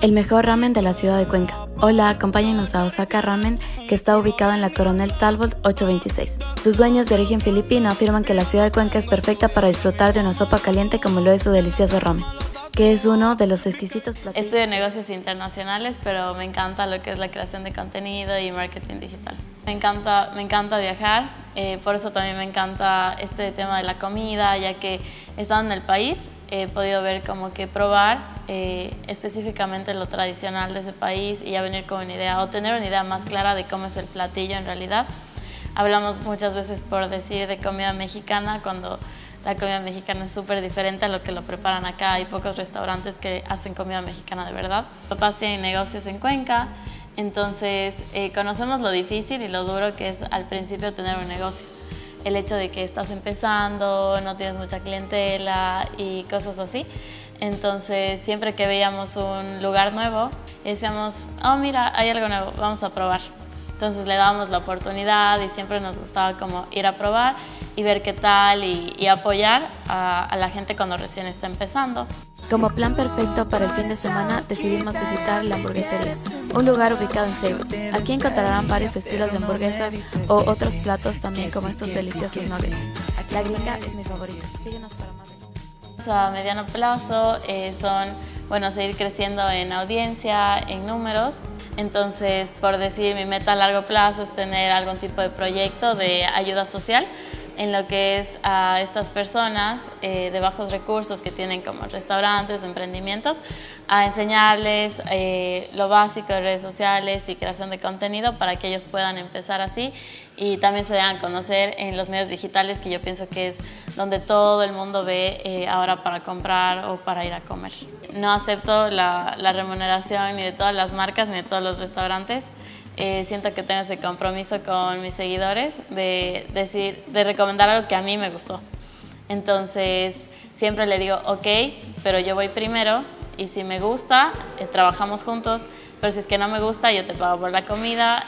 El mejor ramen de la ciudad de Cuenca. Hola, acompáñanos a Osaka Ramen, que está ubicado en la Coronel Talbot 826. Tus dueños de origen filipino afirman que la ciudad de Cuenca es perfecta para disfrutar de una sopa caliente como lo es su delicioso ramen, que es uno de los exquisitos platillos. Estudio negocios internacionales, pero me encanta lo que es la creación de contenido y marketing digital. Me encanta viajar, por eso también me encanta este tema de la comida, ya que estando en el país he podido ver como que probar específicamente lo tradicional de ese país y ya venir con una idea o tener una idea más clara de cómo es el platillo en realidad. Hablamos muchas veces por decir de comida mexicana cuando la comida mexicana es súper diferente a lo que lo preparan acá. Hay pocos restaurantes que hacen comida mexicana de verdad. Mis papás tienen negocios en Cuenca, entonces conocemos lo difícil y lo duro que es al principio tener un negocio. El hecho de que estás empezando, no tienes mucha clientela y cosas así. Entonces, siempre que veíamos un lugar nuevo, decíamos, oh mira, hay algo nuevo, vamos a probar. Entonces le dábamos la oportunidad y siempre nos gustaba como ir a probar y ver qué tal y apoyar a la gente cuando recién está empezando. Como plan perfecto para el fin de semana decidimos visitar la hamburguesería, un lugar ubicado en Seibos. Aquí encontrarán varios estilos de hamburguesas o otros platos también como estos deliciosos nuggets. La gringa es mi favorita. Síguenos para más. A mediano plazo son, seguir creciendo en audiencia, en números. Entonces, por decir, mi meta a largo plazo es tener algún tipo de proyecto de ayuda social en lo que es a estas personas de bajos recursos que tienen como restaurantes, emprendimientos, a enseñarles lo básico de redes sociales y creación de contenido para que ellos puedan empezar así y también se den a conocer en los medios digitales, que yo pienso que es donde todo el mundo ve ahora para comprar o para ir a comer. No acepto la remuneración ni de todas las marcas ni de todos los restaurantes. Siento que tengo ese compromiso con mis seguidores de recomendar algo que a mí me gustó. Entonces, siempre le digo, ok, pero yo voy primero y si me gusta, trabajamos juntos, pero si es que no me gusta, yo te pago por la comida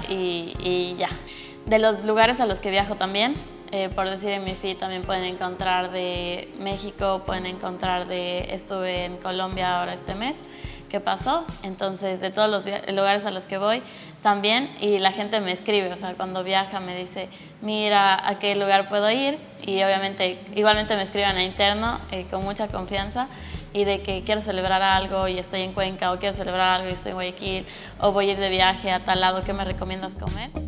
y ya. De los lugares a los que viajo también, por decir en mi feed también pueden encontrar de México, pueden encontrar estuve en Colombia ahora este mes, ¿qué pasó? Entonces, de todos los lugares a los que voy también, y la gente me escribe, o sea, cuando viaja me dice, mira, ¿a qué lugar puedo ir? Y obviamente, igualmente me escriben a interno con mucha confianza y de que quiero celebrar algo y estoy en Cuenca, o quiero celebrar algo y estoy en Guayaquil, o voy a ir de viaje a tal lado, ¿qué me recomiendas comer?